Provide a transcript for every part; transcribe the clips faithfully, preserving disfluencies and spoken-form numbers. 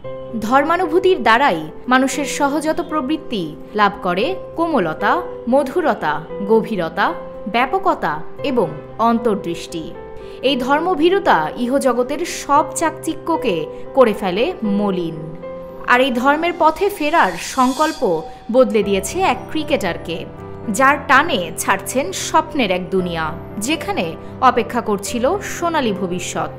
ধর্মানুভূতির দ্বারাই মানুষের সহজাত প্রবৃত্তি লাভ করে কোমলতা, মধুরতা, গভীরতা, ব্যাপকতা এবং অন্তর্দৃষ্টি। এই ধর্মভীরুতা ইহজগতের সব চাকচিক্যকে করে ফেলে মলিন। আর এই ধর্মের পথে ফেরার সংকল্প বদলে দিয়েছে এক ক্রিকেটারকে, যার টানে ছাড়ছেন স্বপ্নের এক দুনিয়া, যেখানে অপেক্ষা করছিল সোনালী ভবিষ্যৎ।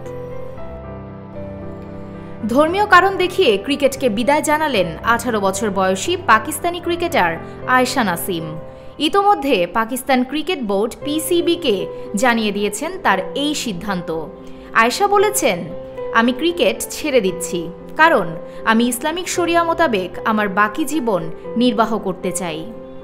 ধর্মীয় কারণ দেখিয়ে ক্রিকেটকে বিদায় জানালেন আঠারো বছর বয়সী পাকিস্তানি ক্রিকেটার আয়েশা নাসিম। ইতোমধ্যে পাকিস্তান ক্রিকেট বোর্ড পিসিবিকে জানিয়ে দিয়েছেন তার এই সিদ্ধান্ত। আয়েশা বলেছেন, আমি ক্রিকেট ছেড়ে দিচ্ছি, কারণ আমি ইসলামিক শরিয়া মোতাবেক আমার বাকি জীবন নির্বাহ করতে চাই।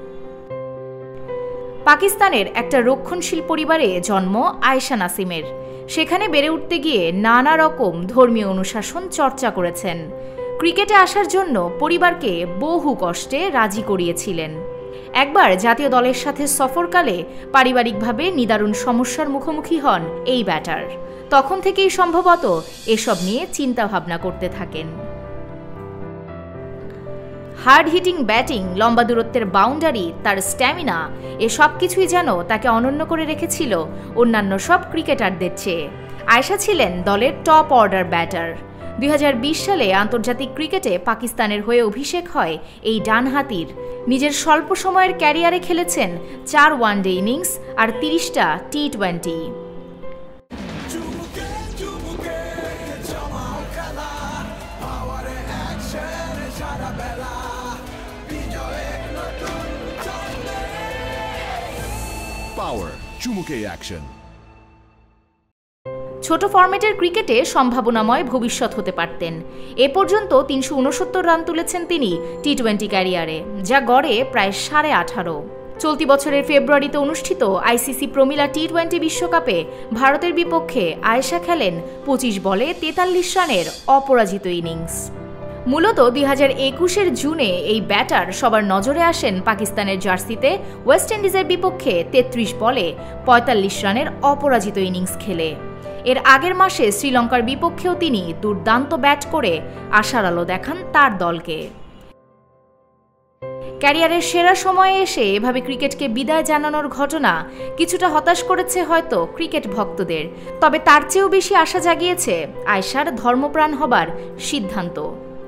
পাকিস্তানের একটা রক্ষণশীল পরিবারে জন্ম আয়েশা নাসিমের। সেখানে বেড়ে উঠতে গিয়ে নানা রকম ধর্মীয় অনুশাসন চর্চা করেছেন। ক্রিকেটে আসার জন্য পরিবারকে বহু কষ্টে রাজি করিয়েছিলেন। একবার জাতীয় দলের সাথে সফরকালে পারিবারিকভাবে নিদারুণ সমস্যার মুখোমুখি হন এই ব্যাটার। তখন থেকেই সম্ভবত এসব নিয়ে চিন্তা ভাবনা করতে থাকেন। হার্ড হিটিং ব্যাটিং, লম্বা দূরত্বের বাউন্ডারি, তার স্ট্যামিনা, এ সব কিছুই যেন তাকে অনন্য করে রেখেছিল অন্যান্য সব ক্রিকেটারদের চেয়ে। আয়েশা ছিলেন দলের টপ অর্ডার ব্যাটার। দুই হাজার বিশ সালে আন্তর্জাতিক ক্রিকেটে পাকিস্তানের হয়ে অভিষেক হয় এই ডানহাতির। নিজের স্বল্প সময়ের ক্যারিয়ারে খেলেছেন চার ওয়ানডে ইনিংস আর তিরিশটা টি টোয়েন্টি। ছোট ফরম্যাটের ক্রিকেটে সম্ভাবনাময় ভবিষ্যৎ হতে পারতেন। এ পর্যন্ত তিনশো উনসত্তর রান তুলেছেন তিনি টি টোয়েন্টি ক্যারিয়ারে, যা গড়ে প্রায় সাড়ে আঠারো। চলতি বছরের ফেব্রুয়ারিতে অনুষ্ঠিত আইসিসি প্রমিলা টি টোয়েন্টি বিশ্বকাপে ভারতের বিপক্ষে আয়েশা খেলেন পঁচিশ বলে তেতাল্লিশ রানের অপরাজিত ইনিংস। মূলত দুই হাজার একুশের জুনে এই ব্যাটার সবার নজরে আসেন পাকিস্তানের জার্সিতে ওয়েস্ট ইন্ডিজের বিপক্ষে তেত্রিশ বলে পঁয়তাল্লিশ রানের অপরাজিত ইনিংস খেলে। এর আগের মাসে শ্রীলঙ্কার বিপক্ষেও তিনি দুর্দান্ত ব্যাট করে আশার আলো দেখান তার দলকে। ক্যারিয়ারের সেরা সময়ে এসে এভাবে ক্রিকেটকে বিদায় জানানোর ঘটনা কিছুটা হতাশ করেছে হয়তো ক্রিকেট ভক্তদের, তবে তার চেয়েও বেশি আশা জাগিয়েছে আয়েশার ধর্মপ্রাণ হবার সিদ্ধান্ত।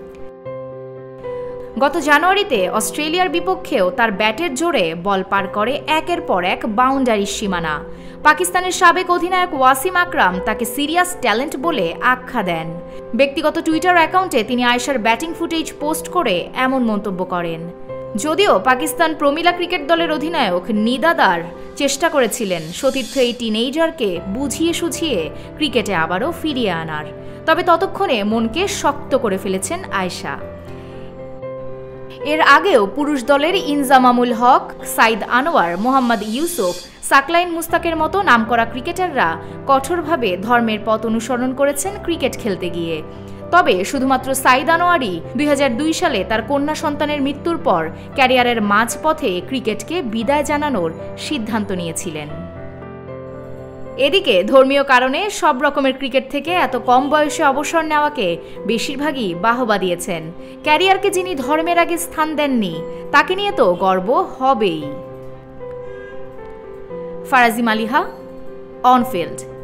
গত জানুয়ারিতে অস্ট্রেলিয়ার বিপক্ষেও তার ব্যাটের জোরে বল পার করে একের পর এক বাউন্ডারির সীমানা। পাকিস্তানের সাবেক অধিনায়ক ওয়াসিম আকরাম তাকে সিরিয়াস ট্যালেন্ট বলে আখ্যা দেন। ব্যক্তিগত টুইটার অ্যাকাউন্টে তিনি আয়েশার ব্যাটিং ফুটেজ পোস্ট করে এমন মন্তব্য করেন। যদিও পাকিস্তান প্রমিলা ক্রিকেট দলের অধিনায়ক নিদাদার চেষ্টা করেছিলেন সতীর্থ এই টিনেজারকে বুঝিয়ে সুঝিয়ে ক্রিকেটে আবারও ফিরিয়ে আনার, তবে ততক্ষণে মনকে শক্ত করে ফেলেছেন আয়েশা। এর আগেও পুরুষ দলের ইনজামামুল হক, সাইদ আনোয়ার, মোহাম্মদ ইউসুফ, সাকলাইন মুস্তাকের মতো নামকরা ক্রিকেটাররা কঠোরভাবে ধর্মের পথ অনুসরণ করেছেন ক্রিকেট খেলতে গিয়ে। তবে শুধুমাত্র সাইদ আনোয়ারই দুই হাজার দুই সালে তার কন্যা সন্তানের মৃত্যুর পর ক্যারিয়ারের মাঝপথে ক্রিকেটকে বিদায় জানানোর সিদ্ধান্ত নিয়েছিলেন। এদিকে ধর্মীয় কারণে সব রকমের ক্রিকেট থেকে এত কম বয়সে অবসর নেওয়াকে বেশিরভাগই বাহবা দিয়েছেন। ক্যারিয়ারকে যিনি ধর্মের আগে স্থান দেননি, তাকে নিয়ে তো গর্ব হবেই। ফারাজি, মালিহা, অনফিল্ড।